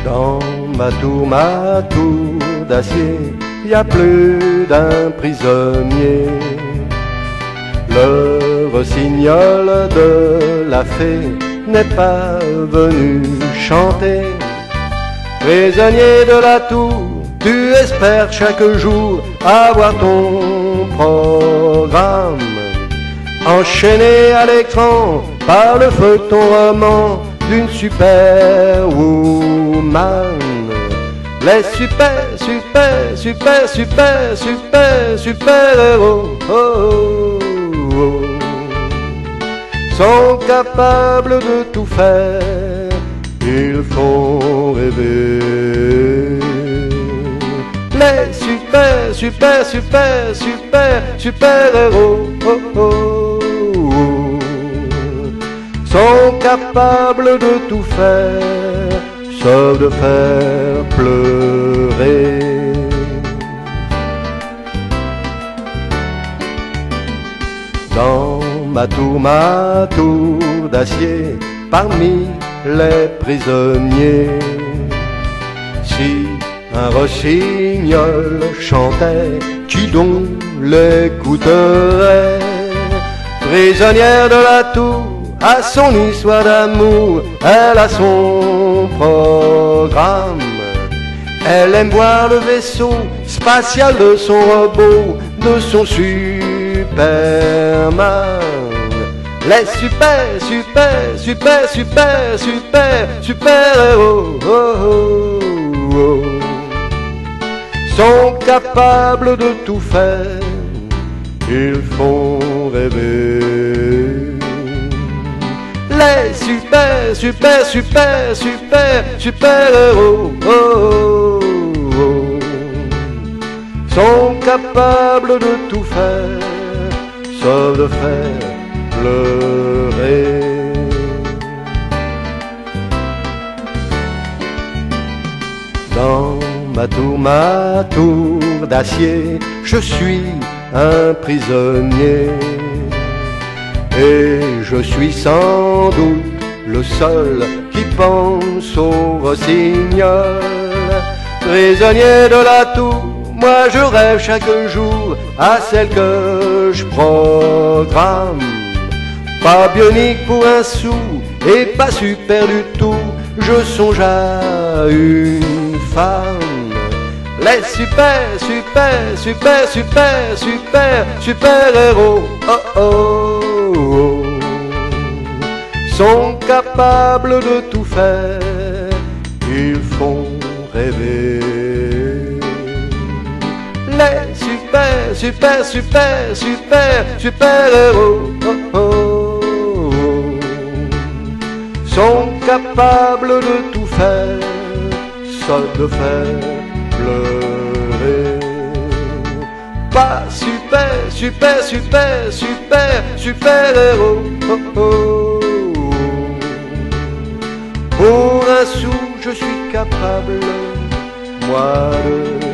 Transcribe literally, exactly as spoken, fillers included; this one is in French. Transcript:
Dans ma tour, ma tour d'acier, y a plus d'un prisonnier. Le rossignol de la fée n'est pas venu chanter. Prisonnier de la tour, tu espères chaque jour avoir ton programme. Enchaîné à l'écran par le feu de ton roman d'une superwoman. Les super, super, super, super, super, super héros oh, oh, oh, sont capables de tout faire, ils font rêver. Les super, super, super, super, super héros oh, oh, oh, sont capables de tout faire, sauf de faire pleurer. Dans ma tour, ma tour d'acier, parmi les prisonniers, si un rossignol chantait, qui donc l'écouterait? Prisonnière de la tour, à son histoire d'amour, elle a son programme. Elle aime voir le vaisseau spatial de son robot, de son Superman. Les super, super, super, super, super, super héros oh, oh, oh, sont capables de tout faire, ils font rêver. Les super, super, super, super, super héros oh, oh, oh, sont capables de tout faire, sauf de faire pleurer. Dans ma tour, ma tour d'acier, je suis un prisonnier. Et je suis sans doute le seul qui pense au rossignol. Prisonnier de la tour, moi je rêve chaque jour à celle que je programme. Pas bionique pour un sou et pas super du tout, je songe à une femme. Les super, super, super, super, super, super héros oh, oh, oh, sont capables de tout faire, ils font rêver. Les super, super, super, super, super héros oh, oh, oh, sont capables de tout faire, sauf de faire pleurer. Pas super, super, super, super, super héros oh, oh, oh. Pour un sou, je suis capable, moi, de